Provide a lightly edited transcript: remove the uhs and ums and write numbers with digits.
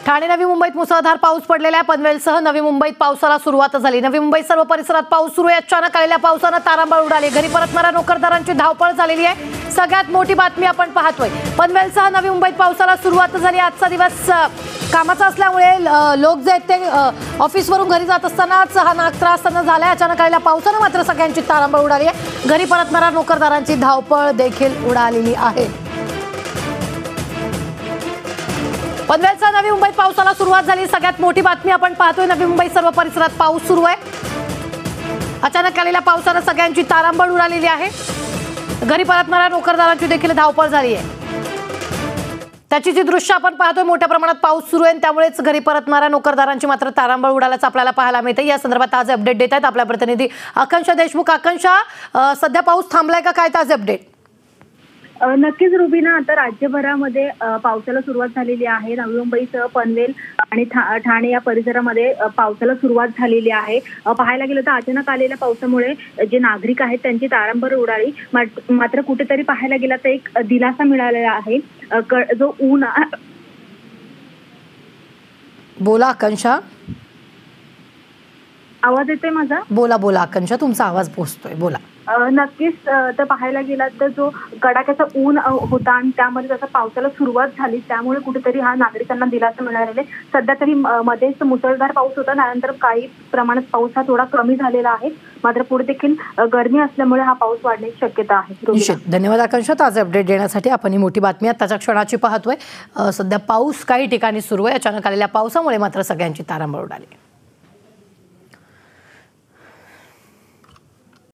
ठाणे नवी मुंबईत मुसळधार पाऊस पडलेला आहे। पनवेलसह नवी मुंबईत पावसाला सुरुवात झाली। नवी मुंबईत सर्व परिसरात पाऊस सुरू आहे। अचानक आलेल्या पावसाने तारांबळ उडाली। घरी परतणाऱ्या नोकरदारांची धावपळ झालेली आहे। सगळ्यात मोठी बातमी आपण पाहतोय, पनवेलसह नवी मुंबईत पावसाला सुरुवात झाली। आजचा दिवस कामाचा असल्यामुळे लोक जे आहेत ते ऑफिसवरून घरी जात असतानाच हा नाक त्रास त्यांना झालाय। अचानक आलेल्या पावसाने मात्र सगळ्यांची तारांबळ उडाली आहे। घरी परतणाऱ्या नोकरदारांची धावपळ देखील उडालेली आहे। पनवेलसह नवी मुंबईत पावसाला सुरुवात झाली। सगळ्यात मोठी बातमी आपण पाहतोय, नवी मुंबईत सर्व परिसरात पाऊस सुरू आहे। अचानक आलेल्या पावसाने सगळ्यांची तारांबळ उडालेली आहे। घरी परतणाऱ्या नोकरदारांची देखील धावपळ झाली आहे। त्याची जी दृश्य आपण पाहतोय, मोठ्या प्रमाणात पाऊस सुरू आहे, त्यामुळेच घरी परतणाऱ्या नोकरदारांची मात्र तारांबळ उडाल्याचं आपल्याला पाहायला मिळते। या संदर्भात ताजे अपडेट देत आहेत आपल्या प्रतिनिधी आकांक्षा देशमुख। आकांक्षा, सध्या पाऊस थांबलाय का, काय ताजे अपडेट? नक्कीच रुबीना, आता राज्यभरामध्ये पावसाला सुरुवात झालेली आहे। नवी मुंबईसह पनवेल आणि ठाणे या परिसरामध्ये पावसाला सुरुवात झालेली आहे। पाहायला गेलं तर अचानक आलेल्या पावसामुळे जे नागरिक आहेत त्यांची तारांबळ उडाली। मात्र कुठेतरी पाहायला गेलं तर एक दिलासा मिळालेला आहे। जो ऊन बोला आकांक्षा, आवाज येतोय माझा? बोला बोला आकांक्षा, तुमचा आवाज पोहोचतोय, बोला। नक्कीच, तर पाहायला गेला तर जो कडाक्याचा ऊन होता आणि त्यामध्ये जसं पावसाला सुरुवात झाली, त्यामुळे कुठेतरी हा नागरिकांना दिलासा मिळालेला आहे। सध्या तरी मध्येच मुसळधार पाऊस होता, त्यानंतर काही प्रमाणात पाऊस हा थोडा कमी झालेला आहे। मात्र पुढे देखील गरमी असल्यामुळे हा पाऊस वाढण्याची शक्यता आहे। धन्यवाद आकांक्षा, ताजे अपडेट देण्यासाठी। आपण ही मोठी बातमी आताच्या क्षणाची पाहतोय। सध्या पाऊस काही ठिकाणी सुरू आहे। अचानक आलेल्या पावसामुळे मात्र सगळ्यांची तारांबळ उडाली।